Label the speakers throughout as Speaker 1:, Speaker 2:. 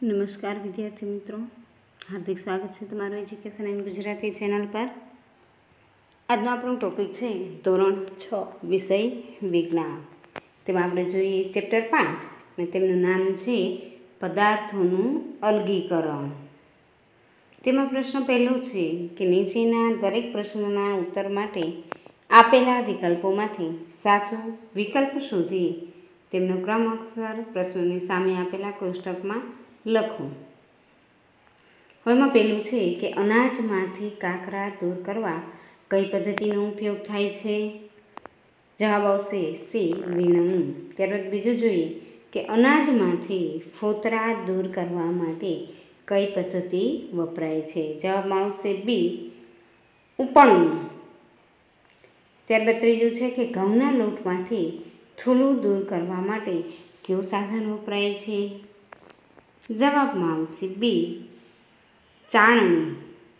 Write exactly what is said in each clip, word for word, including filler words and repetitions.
Speaker 1: નમસ્કાર વિદ્યાર્થી મિત્રો, હાર્દિક સ્વાગત છે તમારું એજ્યુકેશન એન્ડ ગુજરાતી ચેનલ પર। આજનો આપણો ટોપિક છે ધોરણ છ વિષય વિજ્ઞાન। તેમાં આપણે જોઈએ ચેપ્ટર પાંચ અને તેમનું નામ છે પદાર્થોનું અલગીકરણ। તેમાં પ્રશ્ન પહેલો છે કે નીચેના દરેક પ્રશ્નોના ઉત્તર માટે આપેલા વિકલ્પોમાંથી સાચો વિકલ્પ શોધી તેમનો ક્રમ અક્ષર પ્રશ્નની સામે આપેલા કોષ્ટકમાં લખો। હવે એમાં પહેલું છે કે અનાજમાંથી કાકરા દૂર કરવા કઈ પદ્ધતિનો ઉપયોગ થાય છે? જવાબ આવશે સી વીણવું। ત્યારબાદ બીજું જોઈએ કે અનાજમાંથી ફોતરા દૂર કરવા માટે કઈ પદ્ધતિ વપરાય છે? જવાબમાં આવશે બી ઉપણવું। ત્યારબાદ ત્રીજું છે કે ઘઉંના લોટમાંથી થૂલું દૂર કરવા માટે કયું સાધન વપરાય છે? જવાબમાં આવશે બી ચાળણી।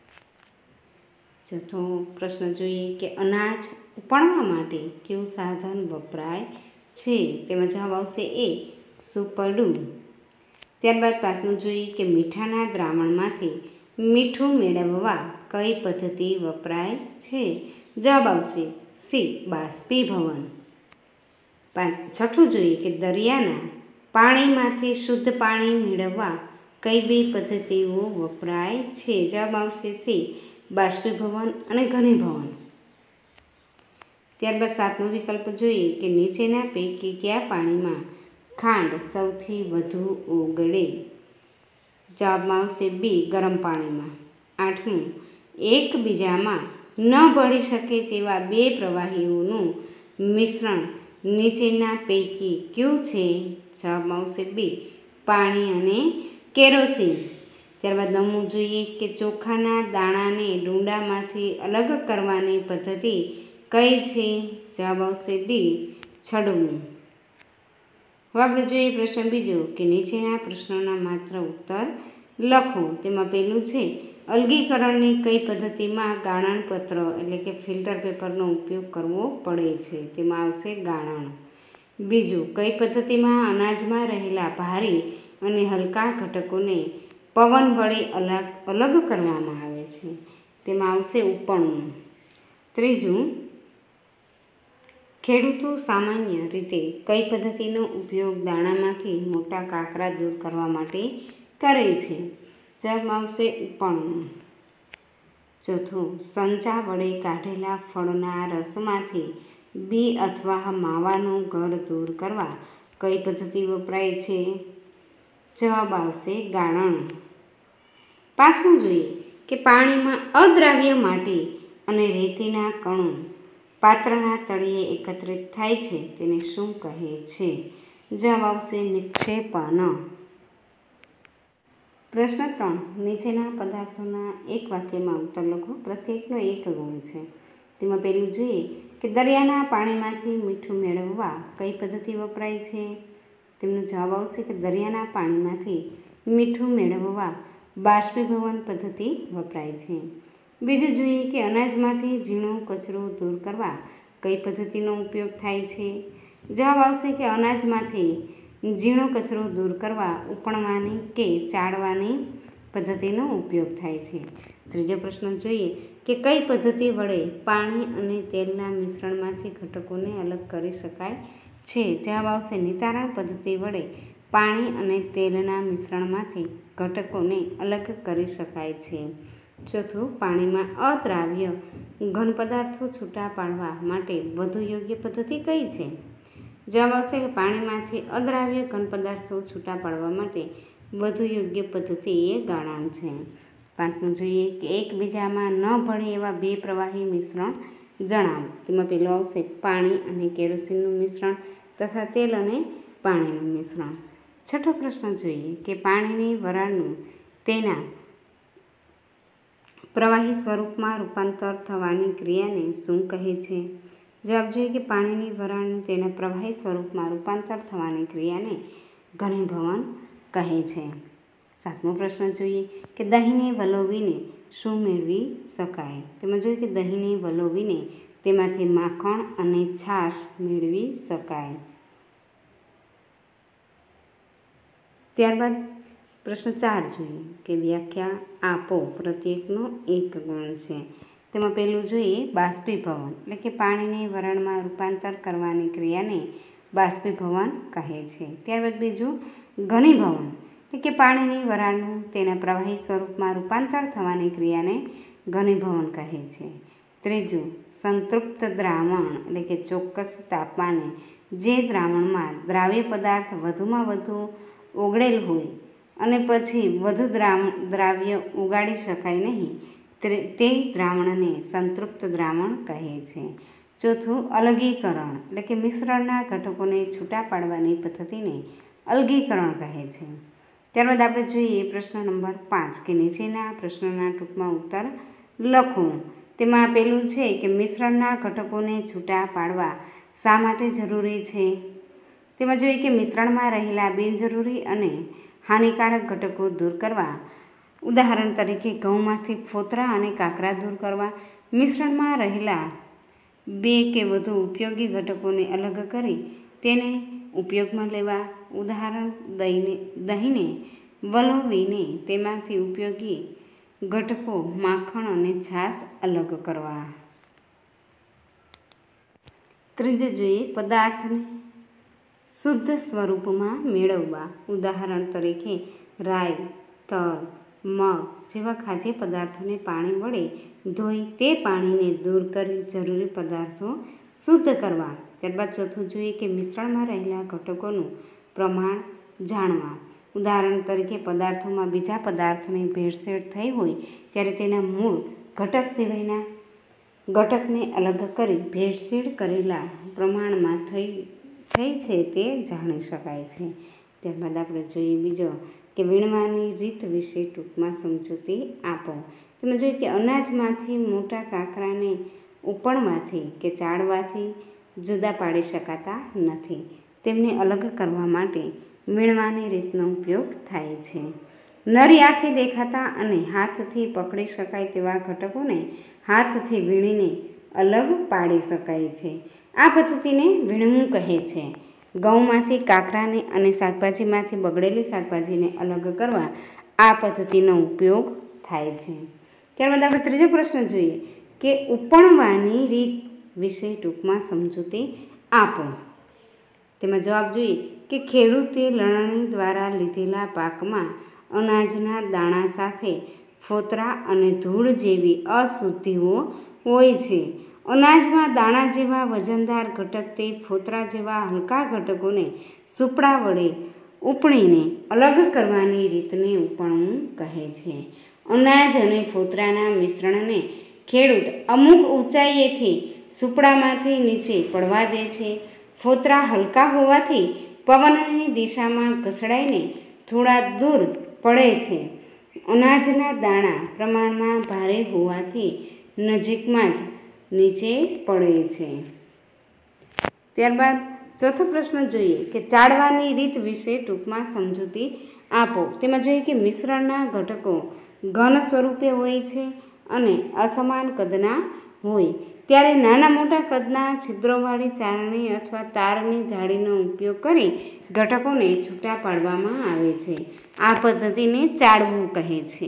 Speaker 1: ચોથો પ્રશ્ન જોઈએ કે અનાજ ઉપણવા માટે કયું સાધન વપરાય છે? તેમાં જવાબ આવશે એ સુપડું। ત્યારબાદ પાંચમું જોઈએ કે મીઠાના દ્રાવણમાંથી મીઠું મેળવવા કઈ પદ્ધતિ વપરાય છે? જવાબ આવશે સી બાષ્પીભવન। પાંચ છઠ્ઠું જોઈએ કે દરિયાના પાણીમાંથી શુદ્ધ પાણી મેળવવા કઈ બે પદ્ધતિઓ વપરાય છે? જવાબ આવશે સી બાષ્પીભવન અને ઘનીભવન। ત્યારબાદ સાતમો વિકલ્પ જોઈએ કે નીચેના પૈકી કયા પાણીમાં ખાંડ સૌથી વધુ ઓગળે? જવાબમાં આવશે બી ગરમ પાણીમાં। આઠમું એકબીજામાં ન ભળી શકે તેવા બે પ્રવાહીઓનું મિશ્રણ નીચેના પૈકી કયું છે? જવાબમાં આવશે બી પાણી અને કેરોસીન। ત્યારબાદ નવમું જોઈએ કે ચોખાના દાણાને ડુંડામાંથી અલગ કરવાની પદ્ધતિ કઈ છે? જવાબ આવશે ડી છડવું। હવે આપણે જોઈએ પ્રશ્ન બીજો કે નીચેના પ્રશ્નોના માત્ર ઉત્તર લખો। તેમાં પહેલું છે અલગીકરણની કઈ પદ્ધતિમાં ગાળણપત્ર એટલે કે ફિલ્ટર પેપરનો ઉપયોગ કરવો પડે છે? તેમાં આવશે ગાળણ। બીજું કઈ પદ્ધતિમાં અનાજમાં રહેલા ભારે અને હલકા ઘટકોને પવન વડે અલગ અલગ કરવામાં આવે છે? તેમાં આવશે ઉપણવું। ત્રીજું ખેડૂતો સામાન્ય રીતે કઈ પદ્ધતિનો ઉપયોગ દાણામાંથી મોટા કાકરા દૂર કરવા માટે કરે છે? જવાબમાં આવશે ઉપણવું। ચોથું સંચા વડે કાઢેલા ફળના રસમાંથી બી અથવા માવાનું ઘર દૂર કરવા કઈ પદ્ધતિ વપરાય છે? જવાબ આવશે ગાળણ। પાંચમું જોઈએ કે પાણીમાં અદ્રાવ્ય માટી અને રેતીના કણો પાત્રના તળિયે એકત્રિત થાય છે તેને શું કહે છે? જવાબ આવશે નિક્ષેપણ। પ્રશ્ન ત્રણ નીચેના પદાર્થોના એક વાક્યમાં ઉત્તર લખો। પ્રત્યેકનો એક ગુણ છે। તેમાં પહેલું જોઈએ કે દરિયાના પાણીમાંથી મીઠું મેળવવા કઈ પદ્ધતિ વપરાય છે? તેમનો જવાબ આવશે કે દરિયાના પાણીમાંથી મીઠું મેળવવા બાષ્પીભવન પદ્ધતિ વપરાય છે। બીજું જોઈએ કે અનાજમાંથી ઝીણો કચરો દૂર કરવા કઈ પદ્ધતિનો ઉપયોગ થાય છે? જવાબ આવશે કે અનાજમાંથી ઝીણો કચરો દૂર કરવા ઉપણવાની કે ચાળવાની પદ્ધતિનો ઉપયોગ થાય છે। ત્રીજો પ્રશ્ન જોઈએ કે કઈ પદ્ધતિ વડે પાણી અને તેલના મિશ્રણમાંથી ઘટકોને અલગ કરી શકાય છે? જવાબ આવશે નિતારણ પદ્ધતિ વડે પાણી અને તેલના મિશ્રણમાંથી ઘટકોને અલગ કરી શકાય છે। ચોથું પાણીમાં અદ્રાવ્ય ઘન પદાર્થો છૂટા પાડવા માટે વધુ યોગ્ય પદ્ધતિ કઈ છે? જવાબ આવશે કે પાણીમાંથી અદ્રાવ્ય ઘન પદાર્થો છૂટા પાડવા માટે વધુ યોગ્ય પદ્ધતિ એ ગાળણ છે। પાંચમું જોઈએ કે એકબીજામાં ન ભળે એવા બે પ્રવાહી મિશ્રણ જણાવો। તેમાં પહેલું આવશે પાણી અને કેરોસીનનું મિશ્રણ તથા તેલ અને પાણીનું મિશ્રણ। છઠ્ઠો પ્રશ્ન જોઈએ કે પાણીની વરાળનું તેના પ્રવાહી સ્વરૂપમાં રૂપાંતર થવાની ક્રિયાને શું કહે છે? જવાબ જોઈએ કે પાણીની વરાળનું તેના પ્રવાહી સ્વરૂપમાં રૂપાંતર થવાની ક્રિયાને ઘનીભવન કહે છે। સાતમો પ્રશ્ન જોઈએ કે દહીંને વલોવીને શું મેળવી શકાય? તેમાં જોઈએ કે દહીંને વલોવીને તેમાંથી માખણ અને છાશ મેળવી શકાય। ત્યારબાદ પ્રશ્ન ચાર જોઈએ કે વ્યાખ્યા આપો પ્રત્યેકનો એક ગુણ છે. તેમાં પહેલું જોઈએ બાષ્પીભવન એટલે કે પાણીને વરાળમાં રૂપાંતર કરવાની ક્રિયાને બાષ્પીભવન કહે છે. ત્યારબાદ બીજું ઘનીભવન એટલે કે પાણીની વરાળનું તેના પ્રવાહી સ્વરૂપમાં રૂપાંતર થવાની ક્રિયાને ઘનીભવન કહે છે. ત્રીજું સંતૃપ્ત દ્રાવણ એટલે કે ચોક્કસ તાપમાને જે દ્રાવણમાં દ્રાવ્ય પદાર્થ વધુમાં વધુ ઓગળેલ હોય અને પછી વધુ દ્રાવણ દ્રાવ્ય ઉગાડી શકાય નહીં તે દ્રાવણને સંતૃપ્ત દ્રાવણ કહે છે. ચોથું અલગીકરણ એટલે કે મિશ્રણના ઘટકોને છૂટા પાડવાની પદ્ધતિને અલગીકરણ કહે છે. ત્યારબાદ આપણે જોઈએ પ્રશ્ન નંબર પાંચ કે નીચેના પ્રશ્નના ટૂંકમાં ઉત્તર લખો. તેમાં પેલું છે કે મિશ્રણના ઘટકોને છૂટા પાડવા શા માટે જરૂરી છે. તેમાં જોઈએ કે મિશ્રણમાં રહેલા બિનજરૂરી અને હાનિકારક ઘટકો દૂર કરવા, ઉદાહરણ તરીકે ઘઉંમાંથી ફોતરા અને કાકરા દૂર કરવા, મિશ્રણમાં રહેલા બે કે વધુ ઉપયોગી ઘટકોને અલગ કરી તેને ઉપયોગમાં લેવા, ઉદાહરણ દહીંને દહીંને વલોવીને તેમાંથી ઉપયોગી ઘટકો માખણ અને છાશ અલગ કરવા. ત્રીજું જોઈએ પદાર્થને શુદ્ધ સ્વરૂપમાં મેળવવા, ઉદાહરણ તરીકે રાઈ, તલ, મગ જેવા ખાદ્ય પદાર્થોને પાણી વડે ધોઈ તે પાણીને દૂર કરી જરૂરી પદાર્થો શુદ્ધ કરવા. ત્યારબાદ ચોથું જોઈએ કે મિશ્રણમાં રહેલા ઘટકોનું પ્રમાણ જાણવા, ઉદાહરણ તરીકે પદાર્થોમાં બીજા પદાર્થની ભેળસેળ થઈ હોય ત્યારે તેના મૂળ ઘટક સિવાયના ઘટકને અલગ કરી ભેળસેળ કરેલા પ્રમાણમાં થઈ થઈ છે તે જાણી શકાય છે. ત્યારબાદ આપણે જોઈએ બીજો કે વીણવાની રીત વિશે ટૂંકમાં સમજૂતી આપો. તમે જોઈએ કે અનાજમાંથી મોટા કાકરાને ઉપણવાથી કે ચાળવાથી જુદા પાડી શકાતા નથી. તેમને અલગ કરવા માટે વીણવાની રીતનો ઉપયોગ થાય છે. નરી આંખે દેખાતા અને હાથથી પકડી શકાય તેવા ઘટકોને હાથથી વીણીને અલગ પાડી શકાય છે. આ પદ્ધતિને વીણવું કહે છે. ઘઉંમાંથી કાકરાને અને શાકભાજીમાંથી બગડેલી શાકભાજીને અલગ કરવા આ પદ્ધતિનો ઉપયોગ થાય છે. ત્યારબાદ આપણે ત્રીજો પ્રશ્ન જોઈએ કે ઉપણવાની રીત વિશે ટૂંકમાં સમજૂતી આપો. તેમાં જવાબ જોઈએ કે ખેડૂતે લણણી દ્વારા લીધેલા પાકમાં અનાજના દાણા સાથે ફોતરા અને ધૂળ જેવી અશુદ્ધિઓ હોય છે. અનાજમાં દાણા જેવા વજનદાર ઘટક તે ફોતરા જેવા હલકા ઘટકોને સુપડા વડે ઉપણીને અલગ કરવાની રીતને ઉપણવું કહે છે. અનાજ અને ફોતરાના મિશ્રણને ખેડૂત અમુક ઊંચાઈએથી સુપડામાંથી નીચે પડવા દે છે. ફોતરા હલકા હોવાથી પવનની દિશામાં ઘસડાઈને થોડા દૂર પડે છે. અનાજના દાણા પ્રમાણમાં ભારે હોવાથી નજીકમાં જ નીચે પડે છે. ત્યારબાદ ચોથો પ્રશ્ન જોઈએ કે ચાળવાની રીત વિશે ટૂંકમાં સમજૂતી આપો. તેમાં જોઈએ કે મિશ્રણના ઘટકો ઘન સ્વરૂપે હોય છે અને અસમાન કદના હોય ત્યારે નાના મોટા કદના છિદ્રોવાળી ચાળણી અથવા તારની જાળીનો ઉપયોગ કરી ઘટકોને છૂટા પાડવામાં આવે છે. આ પદ્ધતિને ચાળવું કહે છે.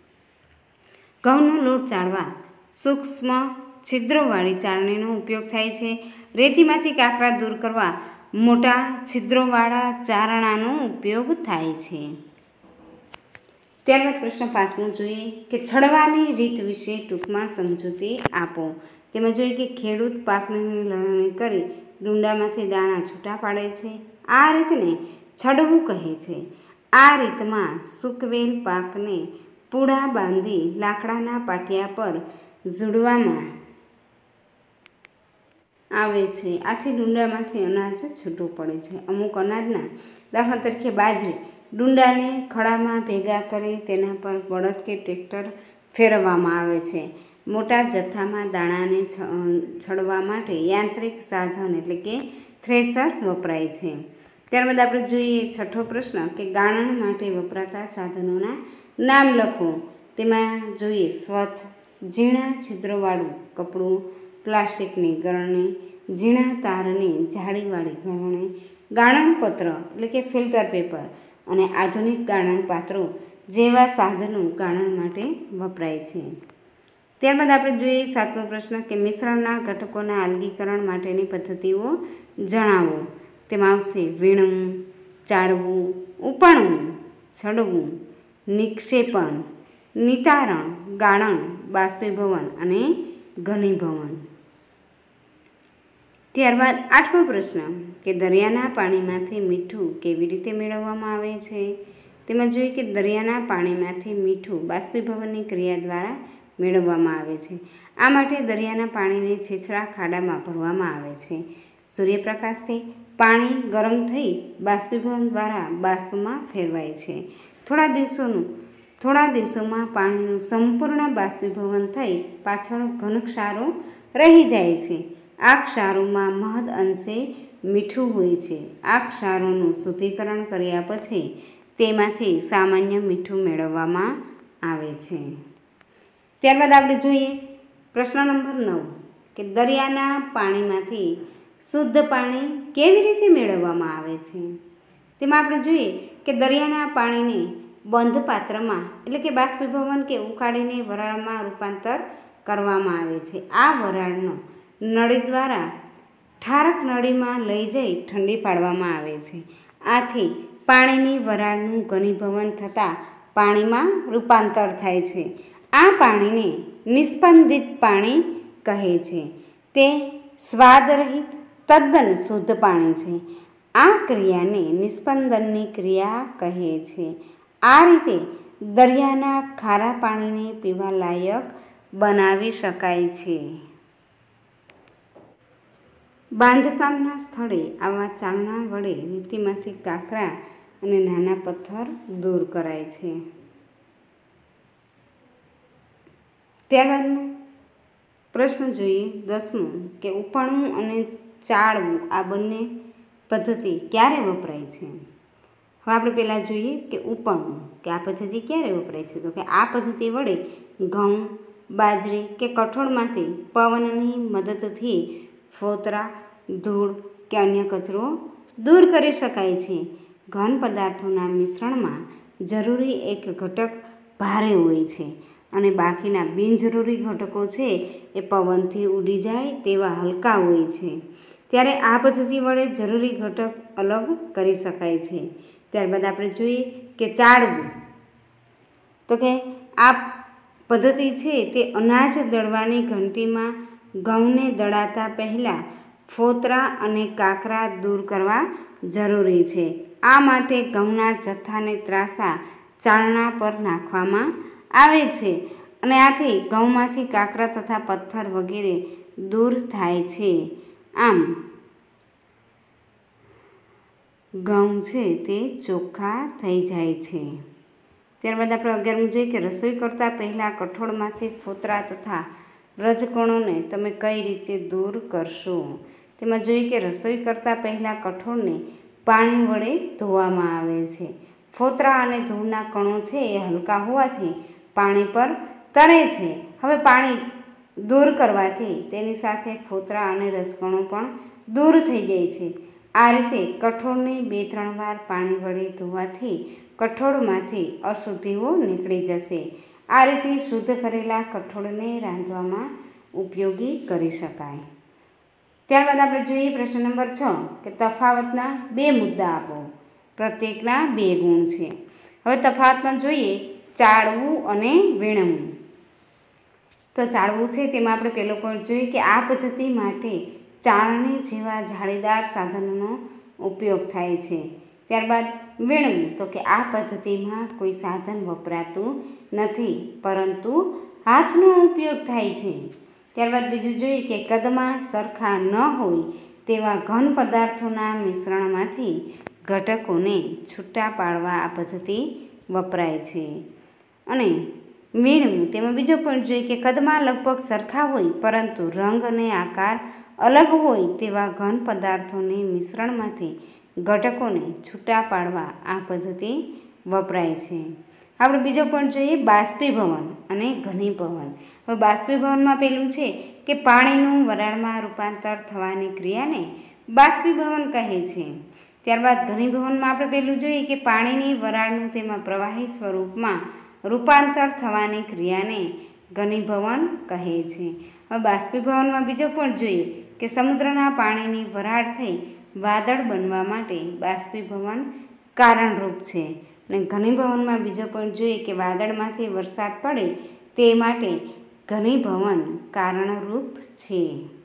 Speaker 1: ઘઉંનો લોટ ચાળવા સૂક્ષ્મ છિદ્રોવાળી ચાળણીનો ઉપયોગ થાય છે. રેતીમાંથી કાકરા દૂર કરવા મોટા છિદ્રોવાળા ચારણાનો ઉપયોગ થાય છે. ત્યારબાદ પ્રશ્ન પાંચમો જોઈએ કે છડવાની રીત વિશે ટૂંકમાં સમજૂતી આપો. તેમાં જોઈએ કે ખેડૂત પાકની લણણી કરી ડુંડામાંથી દાણા છૂટા પાડે છે. આ રીતને છડવું કહે છે. આ રીતમાં સૂકવેલ પાકને પૂળા બાંધી લાકડાના પાટિયા પર ઝૂડવામાં આવે છે. આથી ડુંડામાંથી અનાજ છૂટું પડે છે. અમુક અનાજના દાખલા તરીકે બાજરી ડુંડાને ખડામાં ભેગા કરી તેના પર બળદ કે ટ્રેક્ટર ફેરવવામાં આવે છે. મોટા જથ્થામાં દાણાને છડવા માટે યાંત્રિક સાધન એટલે કે થ્રેશર વપરાય છે. ત્યારબાદ આપણે જોઈએ છઠ્ઠો પ્રશ્ન કે ગાળણ માટે વપરાતા સાધનોના નામ લખો. તેમાં જોઈએ સ્વચ્છ ઝીણા છિદ્રોવાળું કપડું, પ્લાસ્ટિકની ગળણી, ઝીણા તારની જાળીવાળી ગળણી, ગાળણપત્ર એટલે કે ફિલ્ટર પેપર, અને આધુનિક ગાળણ પાત્રો જેવા સાધનો ગાળણ માટે વપરાય છે. ત્યારબાદ આપણે જોઈએ સાતમો પ્રશ્ન કે મિશ્રણના ઘટકોના અલગીકરણ માટેની પદ્ધતિઓ જણાવો. તેમાં આવશે વીણવું, ચાળવું, ઉપાડવું, છડવું, નિક્ષેપણ, નિતારણ, ગાળણ, બાષ્પીભવન અને ઘનીભવન. ત્યારબાદ આઠમો પ્રશ્ન કે દરિયાના પાણીમાંથી મીઠું કેવી રીતે મેળવવામાં આવે છે. તેમાં જોઈએ કે દરિયાના પાણીમાંથી મીઠું બાષ્પીભવનની ક્રિયા દ્વારા મેળવવામાં આવે છે. આ માટે દરિયાના પાણીને છીછરા ખાડામાં ભરવામાં આવે છે. સૂર્યપ્રકાશથી પાણી ગરમ થઈ બાષ્પીભવન દ્વારા બાષ્પમાં ફેરવાય છે. થોડા દિવસોનું થોડા દિવસોમાં પાણીનું સંપૂર્ણ બાષ્પીભવન થઈ પાછળ ઘન ક્ષારો રહી જાય છે. આ ક્ષારોમાં મહદ અંશે મીઠું હોય છે. આ ક્ષારોનું શુદ્ધિકરણ કર્યા પછી તેમાંથી સામાન્ય મીઠું મેળવવામાં આવે છે. ત્યારબાદ આપણે જોઈએ પ્રશ્ન નંબર નવ કે દરિયાના પાણીમાંથી શુદ્ધ પાણી કેવી રીતે મેળવવામાં આવે છે. તેમાં આપણે જોઈએ કે દરિયાના પાણીને બંધ પાત્રમાં એટલે કે બાષ્પીભવન કે ઉકાળીને વરાળમાં રૂપાંતર કરવામાં આવે છે. આ વરાળનો નળી દ્વારા ઠારક નળીમાં લઈ જઈ ઠંડી પાડવામાં આવે છે. આથી પાણીની વરાળનું ઘનીભવન થતાં પાણીમાં રૂપાંતર થાય છે. આ પાણીને નિસ્પંદિત પાણી કહે છે. તે સ્વાદરહિત તદ્દન શુદ્ધ પાણી છે. આ ક્રિયાને નિસ્પંદનની ક્રિયા કહે છે. આ રીતે દરિયાના ખારા પાણીને પીવા લાયક બનાવી શકાય છે. બાંધકામના સ્થળે આવા ચાલણા વડે રેતીમાંથી કાંકરા અને નાના પથ્થર દૂર કરાય છે. ત્યારબાદનો પ્રશ્ન જોઈએ દસમો કે ઉપાડવું અને ચાળવું આ બંને પદ્ધતિ ક્યારે વપરાય છે. હવે આપણે પહેલાં જોઈએ કે ઉપાડવું કે આ પદ્ધતિ ક્યારે વપરાય છે. તો કે આ પદ્ધતિ વડે ઘઉં, બાજરી કે કઠોળમાંથી પવનની મદદથી ફોતરા, ધૂળ કે અન્ય કચરો દૂર કરી શકાય છે. ઘન પદાર્થોના મિશ્રણમાં જરૂરી એક ઘટક ભારે હોય છે અને બાકીના બિનજરૂરી ઘટકો છે એ પવનથી ઉડી જાય તેવા હલકા હોય છે. ત્યારે આ પદ્ધતિ વડે જરૂરી ઘટક અલગ કરી શકાય છે. ત્યારબાદ આપણે જોઈએ કે ચાળવું. તો કે આ પદ્ધતિ છે તે અનાજ દળવાની ઘંટીમાં ઘઉંને દળાતા પહેલાં ફોતરા અને કાંકરા દૂર કરવા જરૂરી છે. આ માટે ઘઉંના જથ્થાને ત્રાસા ચાળણા પર નાખવામાં આવે છે અને આથી ઘઉંમાંથી કાંકરા તથા પથ્થર વગેરે દૂર થાય છે. આમ ઘઉં છે તે ચોખ્ખા થઈ જાય છે. ત્યારબાદ આપણે અગિયારમું જોઈએ કે રસોઈ કરતાં પહેલાં કઠોળમાંથી ફોતરા તથા રજકણોને તમે કઈ રીતે દૂર કરશો. તેમાં જોઈએ કે રસોઈ કરતાં પહેલાં કઠોળને પાણી વડે ધોવામાં આવે છે. ફોતરા અને ધૂળના કણો છે એ હલકા હોવાથી પાણી પર તરે છે. હવે પાણી દૂર કરવાથી તેની સાથે ફોતરા અને રજકણો પણ દૂર થઈ જાય છે. આ રીતે કઠોળને બે ત્રણ વાર પાણી વડે ધોવાથી કઠોળમાંથી અશુદ્ધિઓ નીકળી જશે. આ રીતે શુદ્ધ કરેલા કઠોળને રાંધવામાં ઉપયોગી કરી શકાય. ત્યારબાદ આપણે જોઈએ પ્રશ્ન નંબર છ કે તફાવતના બે મુદ્દા આપો. પ્રત્યેકના બે ગુણ છે. હવે તફાવતમાં જોઈએ ચાળવું અને વીણવું. તો ચાળવું છે તેમાં આપણે પહેલો પોઈન્ટ જોઈએ કે આ પદ્ધતિ માટે ચાળણી જેવા જાળીદાર સાધનોનો ઉપયોગ થાય છે. ત્યારબાદ વીણવું તો કે આ પદ્ધતિમાં કોઈ સાધન વપરાતું નથી પરંતુ હાથનો ઉપયોગ થાય છે. ત્યારબાદ બીજું જોઈએ કે કદમાં સરખા ન હોય તેવા ઘન પદાર્થોના મિશ્રણમાંથી ઘટકોને છૂટા પાડવા આ પદ્ધતિ વપરાય છે. અને વીણવું તેમાં બીજો પોઈન્ટ જોઈએ કે કદમાં લગભગ સરખા હોય પરંતુ રંગ અને આકાર અલગ હોય તેવા ઘન પદાર્થોને મિશ્રણમાંથી ઘટકોને છૂટા પાડવા આ પદ્ધતિ વપરાય છે. આપણે બીજો પોઈન્ટ જોઈએ બાષ્પીભવન અને ઘનીભવન. હવે બાષ્પીભવનમાં પેલું છે કે પાણીનું વરાળમાં રૂપાંતર થવાની ક્રિયાને બાષ્પીભવન કહે છે. ત્યારબાદ ઘનીભવનમાં આપણે પહેલું જોઈએ કે પાણીની વરાળનું તેમાં પ્રવાહી સ્વરૂપમાં રૂપાંતર થવાની ક્રિયાને ઘનીભવન કહે છે. હવે બાષ્પીભવનમાં બીજો પણ જોઈએ કે સમુદ્રના પાણીની વરાળ થઈ વાદળ બનવા માટે બાષ્પીભવન કારણરૂપ છે. અને ઘનીભવનમાં બીજો પણ જોઈએ કે વાદળમાંથી વરસાદ પડે તે માટે ઘનીભવન કારણરૂપ છે.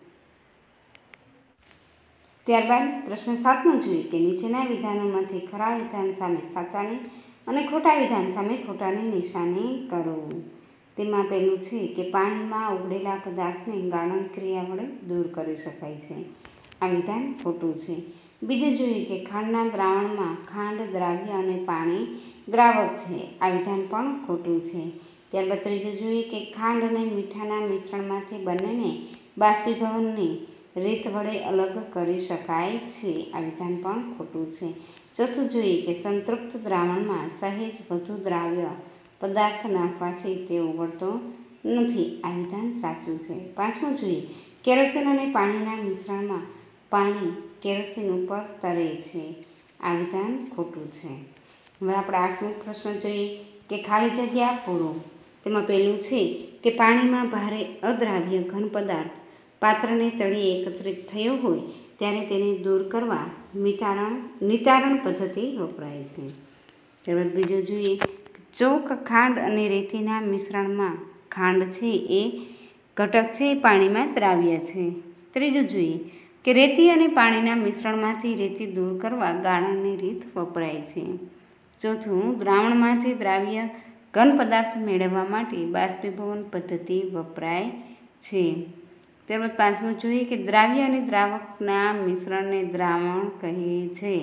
Speaker 1: ત્યારબાદ પ્રશ્ન સાતમો જોઈએ કે નીચેના વિધાનોમાંથી ખરા વિધાન સામે સાચાની અને ખોટા વિધાન સામે ખોટાની નિશાની કરો. તેમાં પહેલું છે કે પાણીમાં ઉગડેલા પદાર્થને ગાળણ ક્રિયા વડે દૂર કરી શકાય છે. આ વિધાન ખોટું છે. બીજું જોઈએ કે ખાંડના દ્રાવણમાં ખાંડ દ્રાવ્ય અને પાણી દ્રાવક છે. આ વિધાન પણ ખોટું છે. ત્યારબાદ ત્રીજું જોઈએ કે ખાંડ અને મીઠાના મિશ્રણમાંથી બંનેને બાષ્પીભવનની રીત વડે અલગ કરી શકાય છે. આ વિધાન પણ ખોટું છે. ચોથું જોઈએ કે સંતૃપ્ત દ્રાવણમાં સહેજ વધુ દ્રાવ્ય પદાર્થ નાખવાથી તે ઓગળતો નથી. આ વિધાન સાચું છે. પાંચમું જોઈએ કેરોસીન અને પાણીના મિશ્રણમાં પાણી કેરોસીન ઉપર તરે છે. આ વિધાન ખોટું છે. હવે આપણે આઠમો પ્રશ્ન જોઈએ કે ખાલી જગ્યા પૂરો. તેમાં પહેલું છે કે પાણીમાં ભારે અદ્રાવ્ય ઘન પદાર્થ પાત્રને તળિયે એકત્રિત થયો હોય ત્યારે તેને દૂર કરવા નિતારણ નિતારણ પદ્ધતિ વપરાય છે. ત્યારબાદ બીજું જોઈએ ચોક ખાંડ અને રેતીના મિશ્રણમાં ખાંડ છે એ ઘટક છે એ પાણીમાં દ્રાવ્ય છે. ત્રીજું જોઈએ કે રેતી અને પાણીના મિશ્રણમાંથી રેતી દૂર કરવા ગાળણની રીત વપરાય છે. ચોથું દ્રાવણમાંથી દ્રાવ્ય ઘન પદાર્થ મેળવવા માટે બાષ્પીભવન પદ્ધતિ વપરાય છે. ત્યારબાદ પાંચમું જોઈએ કે દ્રાવ્ય અને દ્રાવકના મિશ્રણને દ્રાવણ કહે છે.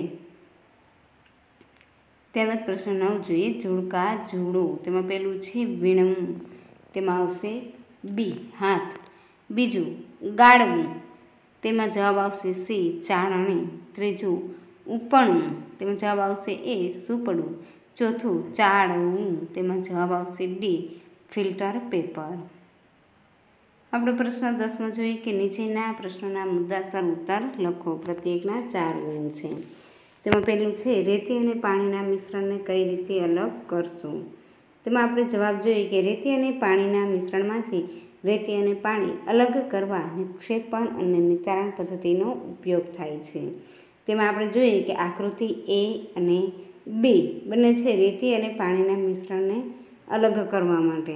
Speaker 1: ત્યારબાદ પ્રશ્ન નવ જોઈએ જોડકા જોડો. તેમાં પહેલું છે વીણવું. તેમાં આવશે બી હાથ. બીજું ગાળવું. તેમાં જવાબ આવશે સી ચાળણી. ત્રીજું ઉપણવું. તેમાં જવાબ આવશે એ સૂપડું. ચોથું ચાળવું. તેમાં જવાબ આવશે ડી ફિલ્ટર પેપર. આપણે પ્રશ્ન દસમાં જોઈએ કે નીચેના પ્રશ્નોના મુદ્દાસર ઉત્તર લખો. પ્રત્યેકના ચાર ગુણ છે. તેમાં પહેલું છે રેતી અને પાણીના મિશ્રણને કઈ રીતે અલગ કરશું. તેમાં આપણે જવાબ જોઈએ કે રેતી અને પાણીના મિશ્રણમાંથી રેતી અને પાણી અલગ કરવા નિક્ષેપણ અને નિતારણ પદ્ધતિનો ઉપયોગ થાય છે. તેમાં આપણે જોઈએ કે આકૃતિ એ અને બી બંને છે રેતી અને પાણીના મિશ્રણને અલગ કરવા માટે.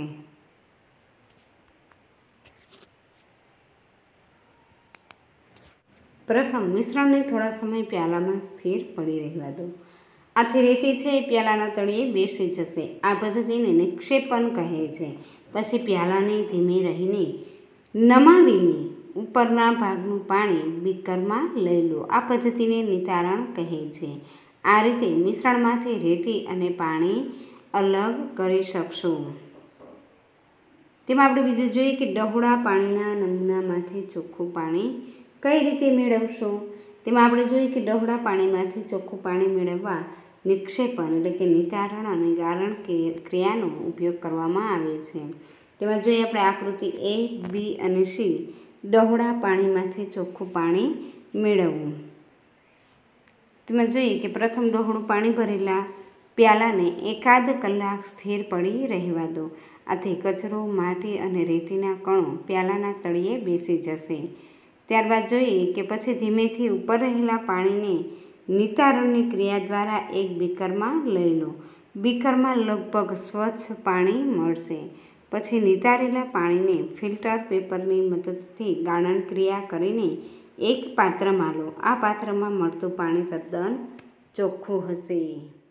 Speaker 1: પ્રથમ મિશ્રણને થોડા સમય પ્યાલામાં સ્થિર પડી રહેવા દો. આથી રેતી છે એ પ્યાલાના તળિયે બેસી જશે. આ પદ્ધતિને નિક્ષેપણ કહે છે. પછી પ્યાલાને ધીમે રહીને નમાવીને ઉપરના ભાગનું પાણી બીકરમાં લઈ લો. આ પદ્ધતિને નિતારણ કહે છે. આ રીતે મિશ્રણમાંથી રેતી અને પાણી અલગ કરી શકશો. તેમાં આપણે બીજું જોઈએ કે ડહોળા પાણીના નમૂનામાંથી ચોખ્ખું પાણી કઈ રીતે મેળવશો. તેમાં આપણે જોઈએ કે ડહોળા પાણીમાંથી ચોખ્ખું પાણી મેળવવા નિક્ષેપણ એટલે કે નિતારણ અને ગાળણ ક્રિયાનો ઉપયોગ કરવામાં આવે છે. તેમાં જોઈએ આપણે આકૃતિ એ બી અને સી. ડહોળા પાણીમાંથી ચોખ્ખું પાણી મેળવવું. તેમાં જોઈએ કે પ્રથમ ડહોળું પાણી ભરેલા પ્યાલાને એકાદ કલાક સ્થિર પડી રહેવા દો. આથી કચરો માટી અને રેતીના કણો પ્યાલાના તળિયે બેસી જશે. ત્યારબાદ જોઈએ કે પછી ધીમેથી ઉપર રહેલા પાણીને નિતારણની ક્રિયા દ્વારા એક બીકરમાં લઈ લો. બીકરમાં લગભગ સ્વચ્છ પાણી મળશે. પછી નિતારેલા પાણીને ફિલ્ટર પેપરની મદદથી ગાળણ ક્રિયા કરીને એક પાત્રમાં લો. આ પાત્રમાં મળતું પાણી તદ્દન ચોખ્ખું હશે.